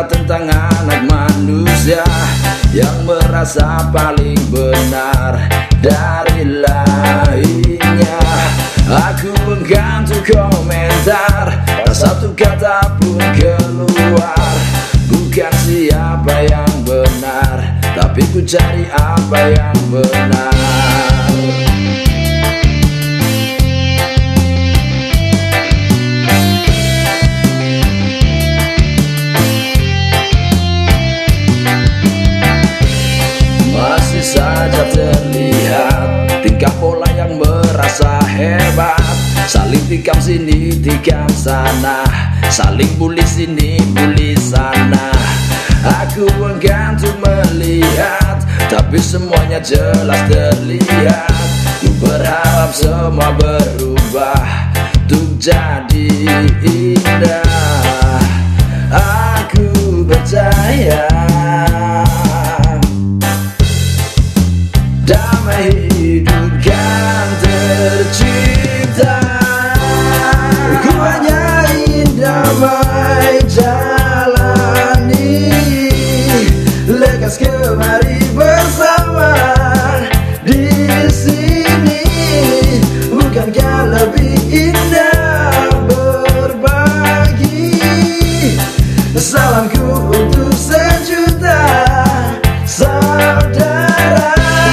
cerita tentang anak manusia yang merasa paling benar dari lainnya. Aku enggan untuk komentar, tak satu kata pun keluar. Bukan siapa yang benar, tapi ku cari apa yang benar. Masih saja terlihat tingkah pola yang merasa hebat, saling tikam sini tikam sana, saling bully sini bully sana. Aku enggan untuk melihat, tapi semuanya jelas terlihat. Ku berharap semua berubah untuk jadi indah. Aku percaya damai hidup kan tercipta. Ku hanya ingin damai jalani, lekas kemari bersama di sini. Bukankah lebih indah berbagi? Salamku untuk sejuta saudara.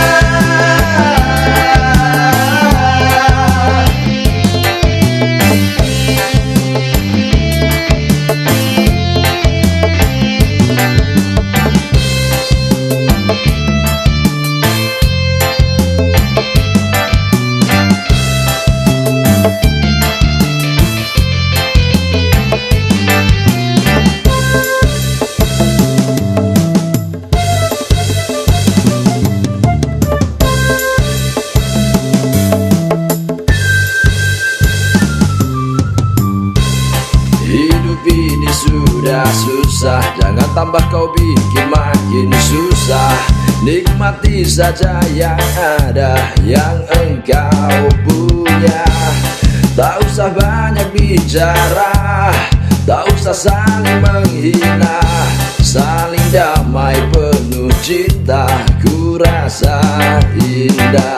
Hidup ini sudah susah, jangan tambah kau bikin makin susah. Nikmati saja yang ada, yang engkau punya. Tak usah banyak bicara, tak usah saling menghina. Saling damai penuh cinta, ku rasa indah.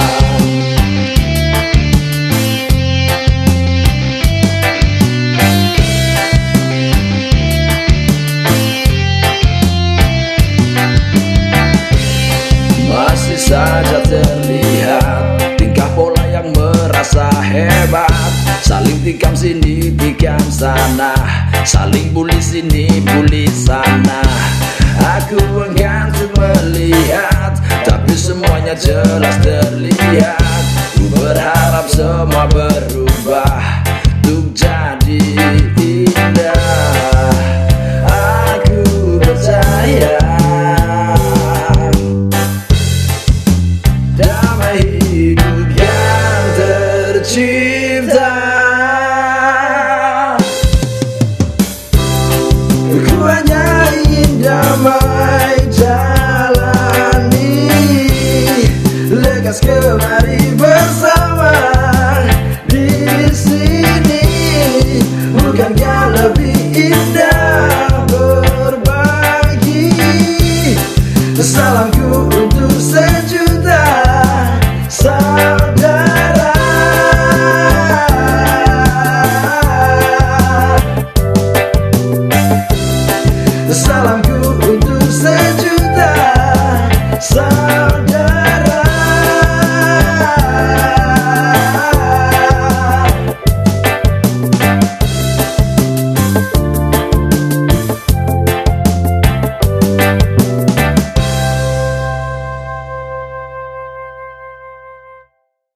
Masih saja terlihat tingkah pola yang merasa hebat, saling tikam sini tikam sana, saling bully sini bully sana. Aku enggan untuk melihat, tapi semuanya jelas terlihat. Ku berharap semua berubah untuk jadi indah. Aku percaya damai hidup yang tercipta. Ku hanya ingin damai jalani, lekas kemari bersama di sini. Bukankah lebih indah berbagi? Salam